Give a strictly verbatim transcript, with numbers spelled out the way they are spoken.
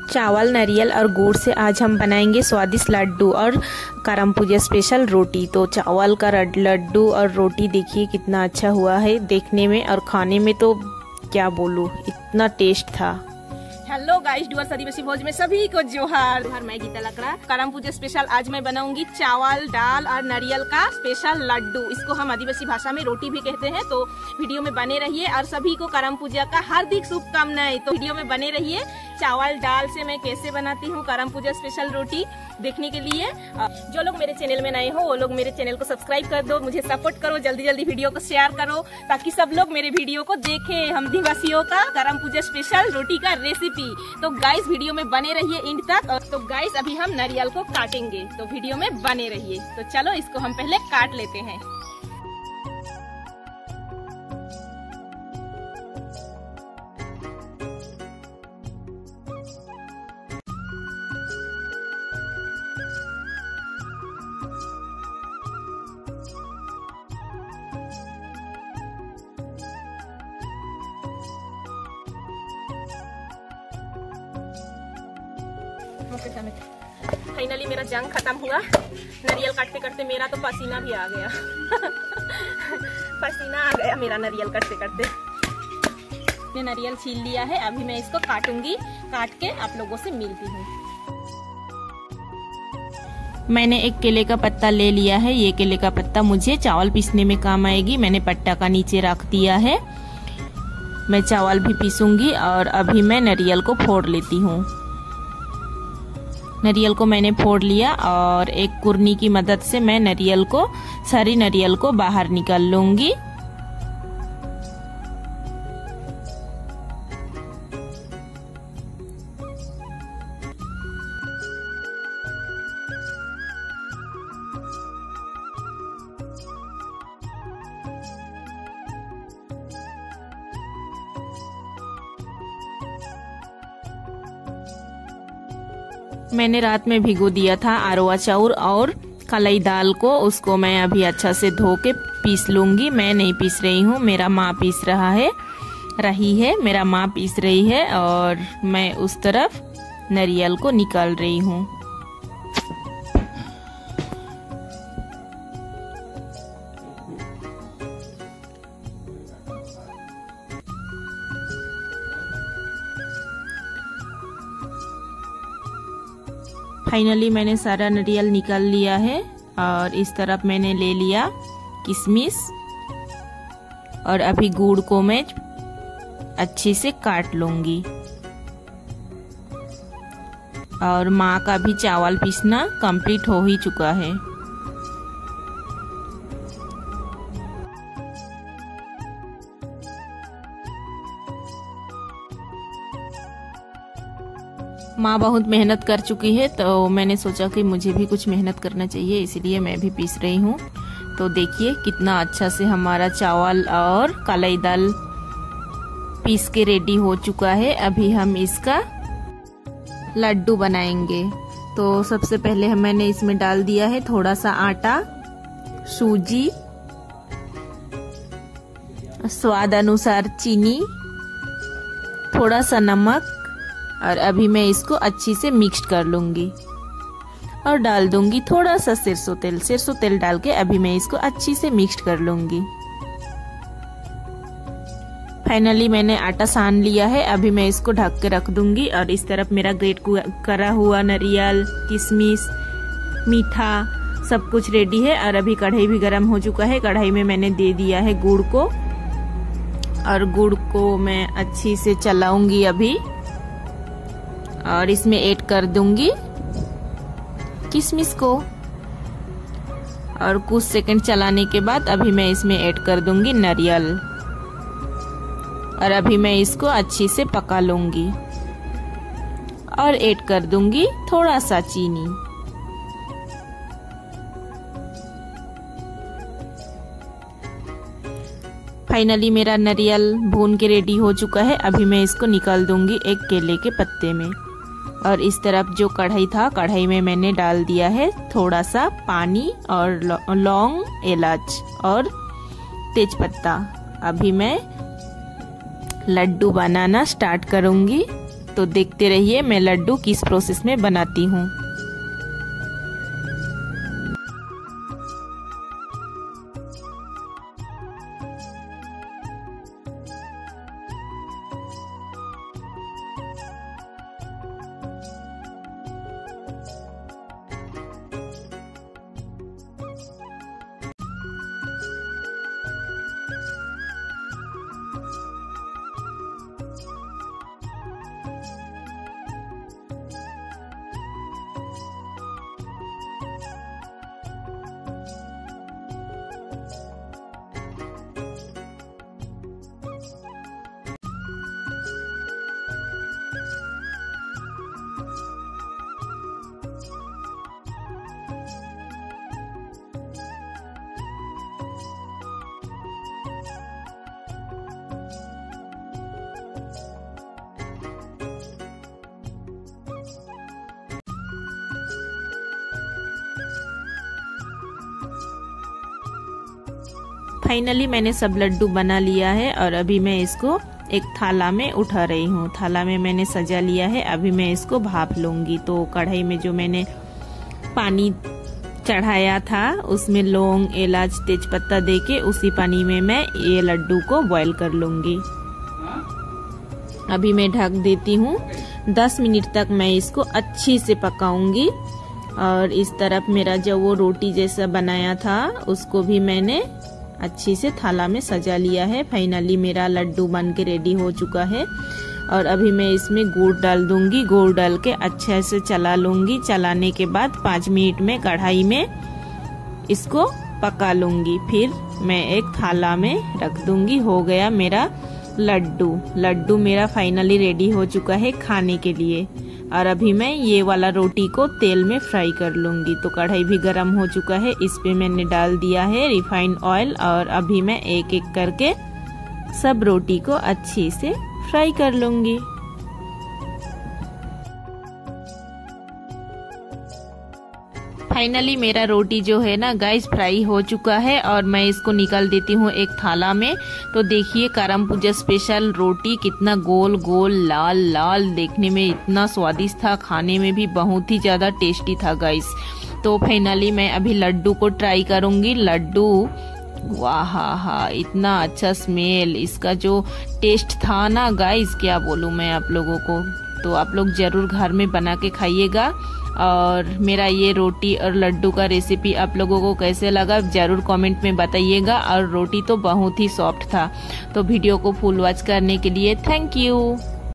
चावल, नारियल और गुड़ से आज हम बनाएंगे स्वादिष्ट लड्डू और करम पूजा स्पेशल रोटी। तो चावल का लड्डू और रोटी देखिए कितना अच्छा हुआ है देखने में, और खाने में तो क्या बोलूं, इतना टेस्ट था। हेलो गाइस, डुअर्स आदिवासी भोज में सभी को जोहार। मैं गीता लकड़ा। करम पूजा स्पेशल आज मैं बनाऊंगी चावल, दाल और नारियल का स्पेशल लड्डू। इसको हम आदिवासी भाषा में रोटी भी कहते हैं। तो वीडियो में बने रहिए और सभी को करम पूजा का हार्दिक शुभकामनाएं। तो वीडियो में बने रहिए। चावल दाल से मैं कैसे बनाती हूँ करम पूजा स्पेशल रोटी देखने के लिए जो लोग मेरे चैनल में नए हो वो लोग मेरे चैनल को सब्सक्राइब कर दो, मुझे सपोर्ट करो, जल्दी जल्दी वीडियो को शेयर करो ताकि सब लोग मेरे वीडियो को देखें। हम आदिवासियों का करम पूजा स्पेशल रोटी का रेसिपी। तो गाइस वीडियो में बने रहिए एंड तक। तो गाइस अभी हम नारियल को काटेंगे, तो वीडियो में बने रहिए। तो चलो इसको हम पहले काट लेते हैं। फाइनली मेरा जंग खत्म हुआ। नारियल काटते काटते मेरा तो पसीना भी आ गया पसीना आ गया मेरा नारियल काटते काटते। मैं नारियल छील लिया है, अभी मैं इसको काटूंगी। काट के आप लोगों से मिलती हूँ। मैंने एक केले का पत्ता ले लिया है। ये केले का पत्ता मुझे चावल पीसने में काम आएगी। मैंने पट्टा का नीचे रख दिया है। मैं चावल भी पीसूंगी और अभी मैं नारियल को फोड़ लेती हूँ। नारियल को मैंने फोड़ लिया और एक कुरनी की मदद से मैं नारियल को सारी नारियल को बाहर निकाल लूंगी। मैंने रात में भिगो दिया था अरवा चाउर और कलाई दाल को। उसको मैं अभी अच्छा से धो के पीस लूंगी। मैं नहीं पीस रही हूँ, मेरा माँ पीस रहा है रही है मेरा माँ पीस रही है और मैं उस तरफ नारियल को निकाल रही हूँ। फाइनली मैंने सारा नारियल निकाल लिया है और इस तरफ मैंने ले लिया किशमिश और अभी गुड़ को मैं अच्छे से काट लूंगी। और माँ का भी चावल पीसना कंप्लीट हो ही चुका है। माँ बहुत मेहनत कर चुकी है, तो मैंने सोचा कि मुझे भी कुछ मेहनत करना चाहिए, इसलिए मैं भी पीस रही हूँ। तो देखिए कितना अच्छा से हमारा चावल और कलाई दाल पीस के रेडी हो चुका है। अभी हम इसका लड्डू बनाएंगे। तो सबसे पहले मैंने इसमें डाल दिया है थोड़ा सा आटा, सूजी, स्वाद अनुसार चीनी, थोड़ा सा नमक और अभी मैं इसको अच्छी से मिक्स कर लूंगी और डाल दूंगी थोड़ा सा सरसों तेल। सरसों तेल डाल के अभी मैं इसको अच्छी से मिक्स कर लूंगी। फाइनली मैंने आटा सान लिया है। अभी मैं इसको ढक के रख दूंगी और इस तरफ मेरा ग्रेट करा हुआ नारियल, किशमिश, मीठा सब कुछ रेडी है। और अभी कढ़ाई भी गर्म हो चुका है। कढ़ाई में मैंने दे दिया है गुड़ को और गुड़ को मैं अच्छी से चलाऊंगी अभी और इसमें ऐड कर दूंगी किशमिश को। और कुछ सेकंड चलाने के बाद अभी मैं इसमें ऐड कर दूंगी नारियल और अभी मैं इसको अच्छी से पका लूंगी और ऐड कर दूंगी थोड़ा सा चीनी। फाइनली मेरा नारियल भून के रेडी हो चुका है। अभी मैं इसको निकाल दूंगी एक केले के पत्ते में। और इस तरफ जो कढ़ाई था, कढ़ाई में मैंने डाल दिया है थोड़ा सा पानी और लौंग, इलाच और तेजपत्ता। अभी मैं लड्डू बनाना स्टार्ट करूंगी। तो देखते रहिए मैं लड्डू किस प्रोसेस में बनाती हूँ। फाइनली मैंने सब लड्डू बना लिया है और अभी मैं इसको एक थाला में उठा रही हूँ। थाला में मैंने सजा लिया है, अभी मैं इसको भाप लूंगी। तो कढ़ाई में जो मैंने पानी चढ़ाया था उसमें लौंग, इलाच, तेजपत्ता देके उसी पानी में मैं ये लड्डू को बॉईल कर लूंगी। अभी मैं ढक देती हूँ। दस मिनट तक मैं इसको अच्छी से पकाऊंगी। और इस तरफ मेरा जो वो रोटी जैसा बनाया था उसको भी मैंने अच्छी से थाला में सजा लिया है। फाइनली मेरा लड्डू बन के रेडी हो चुका है और अभी मैं इसमें गुड़ डाल दूंगी। गुड़ डाल के अच्छे से चला लूंगी। चलाने के बाद पाँच मिनट में कढ़ाई में इसको पका लूंगी। फिर मैं एक थाला में रख दूंगी। हो गया मेरा लड्डू। लड्डू मेरा फाइनली रेडी हो चुका है खाने के लिए। और अभी मैं ये वाला रोटी को तेल में फ्राई कर लूंगी। तो कढ़ाई भी गरम हो चुका है, इस पे मैंने डाल दिया है रिफाइंड ऑयल और अभी मैं एक एक करके सब रोटी को अच्छे से फ्राई कर लूंगी। फाइनली मेरा रोटी जो है ना गाइस फ्राई हो चुका है और मैं इसको निकाल देती हूँ एक थाला में। तो देखिए करम पूजा स्पेशल रोटी कितना गोल गोल लाल लाल, देखने में इतना स्वादिष्ट था, खाने में भी बहुत ही ज्यादा टेस्टी था गाइस। तो फाइनली मैं अभी लड्डू को ट्राई करूंगी। लड्डू वाह हा, इतना अच्छा स्मेल, इसका जो टेस्ट था ना गाइस क्या बोलूं मैं आप लोगों को। तो आप लोग जरूर घर में बना के खाइएगा। और मेरा ये रोटी और लड्डू का रेसिपी आप लोगों को कैसे लगा जरूर कमेंट में बताइएगा। और रोटी तो बहुत ही सॉफ्ट था। तो वीडियो को फुल वॉच करने के लिए थैंक यू।